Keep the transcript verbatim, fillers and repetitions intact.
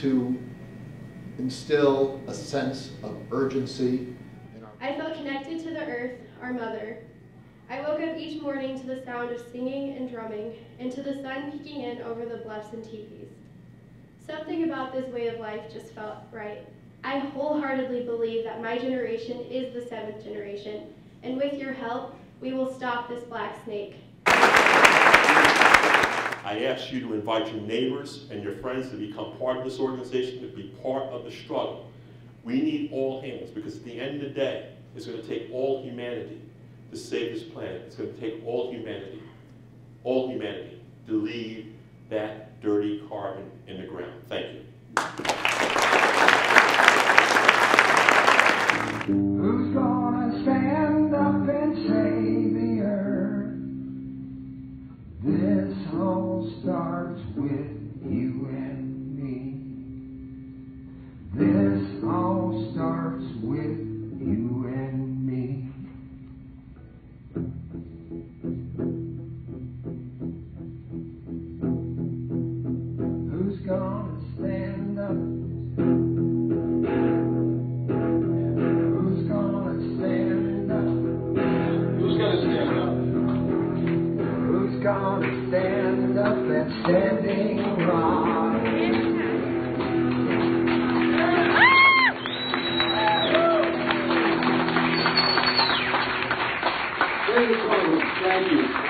to instill a sense of urgency in our... I felt connected to the earth, our mother. I woke up each morning to the sound of singing and drumming, and to the sun peeking in over the bluffs and teepees. Something about this way of life just felt right. I wholeheartedly believe that my generation is the seventh generation, and with your help, we will stop this black snake. I ask you to invite your neighbors and your friends to become part of this organization, to be part of the struggle. We need all hands, because at the end of the day, it's going to take all humanity to save this planet. It's going to take all humanity, all humanity, to leave that dirty carbon in the ground. Thank you. Who's gonna stand up and save the earth? This all starts with you and me. This all starts with you and me. Who's gonna stand up? Who's gonna stand up? Who's gonna stand up? Who's gonna stand up and Standing Rock? Thank you.